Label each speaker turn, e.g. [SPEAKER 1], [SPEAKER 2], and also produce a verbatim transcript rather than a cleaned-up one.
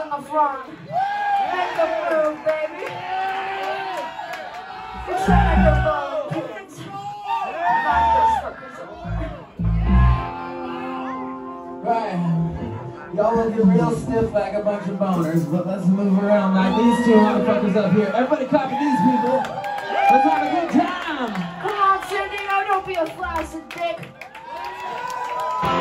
[SPEAKER 1] in the front. Make the move, baby. It's like the bone, kids. Knock those fuckers over.
[SPEAKER 2] Right. Y'all looking real stiff like a bunch of boners, but let's move around like these two motherfuckers up here. Everybody copy these people. Let's have a good time.
[SPEAKER 1] Come on, Cindy, now don't be a flaccid dick.